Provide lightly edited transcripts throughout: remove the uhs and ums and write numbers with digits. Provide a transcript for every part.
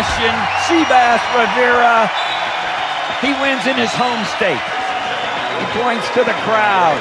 Sebastian Seabass Rivera. He wins in his home state. He points to the crowd.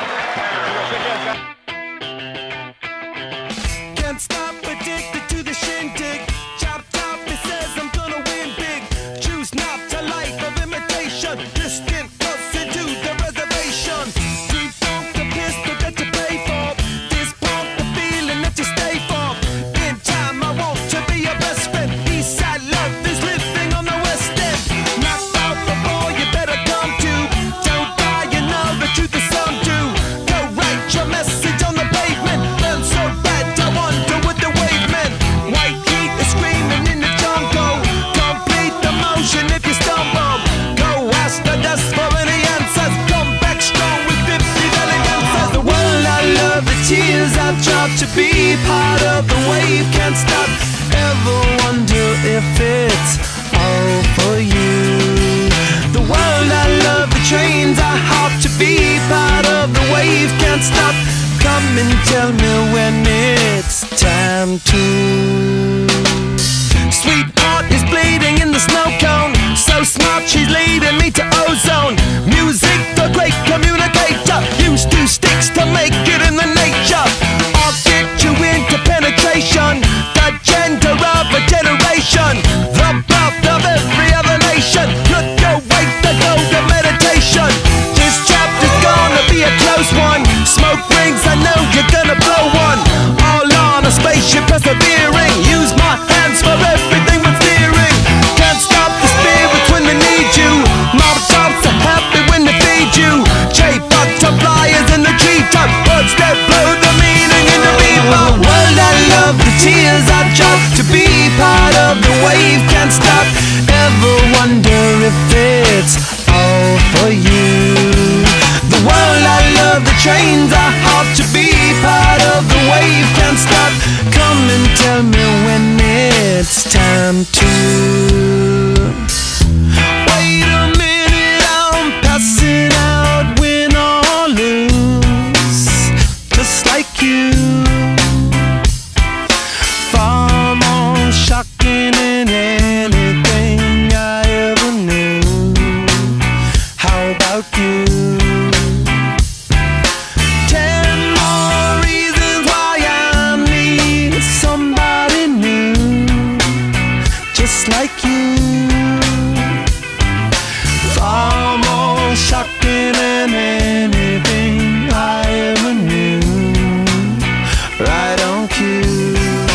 Can't stop, addicted to the shindig. Chop, chop, it says I'm gonna win big. Choose not a life of imitation. Distant closer to the reservation. Defunct the pistol that you pay for. This pump the feeling that you stay for. In time I want to be your best friend. Eastside love is living on the west end. Knocked out before you better come to. Don't die, you know the truth is some do. Go write your message on the pavement. Burn so bad I wonder what the wave meant. White heat is screaming in the jungle. Complete the motion if you stumble. Go ask the dust for any answers. Come back strong with 50 million answers. The world I love, the tears I drop to be part of the wave. Can't stop, ever wonder if it's all for you. The world I love, the trains I hop to be part of the wave. Can't stop, come and tell me when it's time to. Sweetheart is bleeding in the snow cone. So smart, she's leading me to ozone. Music, the great communicator. Use 2 sticks to make it in the nature. I'll get you into penetration. The gender of a generation. The birth of every other nation. Look your way to go to meditation. This chapter's gonna be a close one. Smoke rings, I know you're gonna blow one. All on a spaceship persevering. Use my hands for everything but steering. Can't stop the spirits when they need you. Mob tops are happy when they feed you. Butterflies in the treetop. Words that blow the meaning in the bebop. World I love, the tears I drop to be part of the wave. Can't stop, ever wonder if it's all for you. The world I love, the trains I hop to be part of the wave. Can't stop, come and tell me when it's time to. Wait a minute, I'm passing out, win or lose, just like you. Far more shocking than anything I ever knew. How about you? 10 more reasons why I need somebody new, just like you. Far more shocking than anything I ever knew. Right on cue.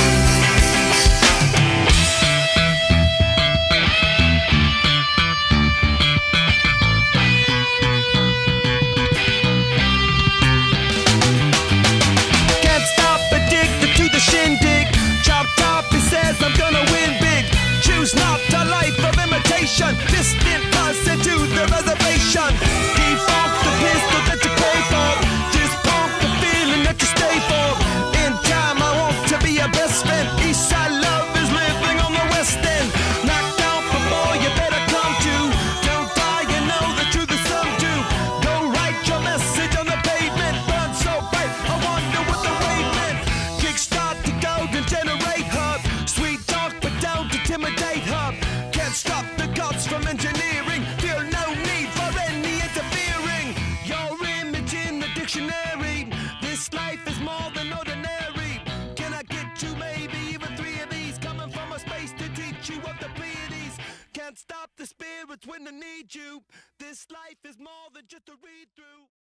Can't stop, addicted to the shindig. Chop, chop, he says I'm gonna win big. Choose not a life of imitation. Distant closer to the reservation. Defunct the pistol that you pay for. Just pump the feeling that you stay for. In time I want to be your best friend. Eastside love is living on the west end. Knocked out before you better come to. Don't die, you know the truth is some do. Go write your message on the pavement. Burn so bright, I wonder what the wave meant. Kickstart the golden generate hub. Sweet talk but don't intimidate hub. Can't stop the gods from engineering. Feel no need for any interfering. Your image in the dictionary. This life is more than ordinary. Can I get you maybe even 3 of these? Coming from a space to teach you of the Pleiades. Can't stop the spirits when they need you. This life is more than just a read through.